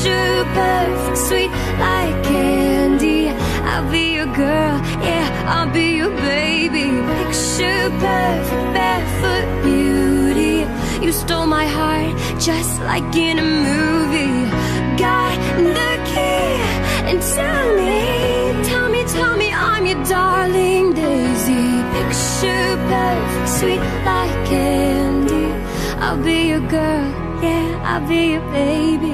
Picture perfect, sweet like candy. I'll be your girl, yeah, I'll be your baby. Picture perfect, barefoot beauty. You stole my heart just like in a movie. Got the key and tell me I'm your darling Daisy. Picture perfect, sweet like candy. I'll be your girl, yeah, I'll be your baby.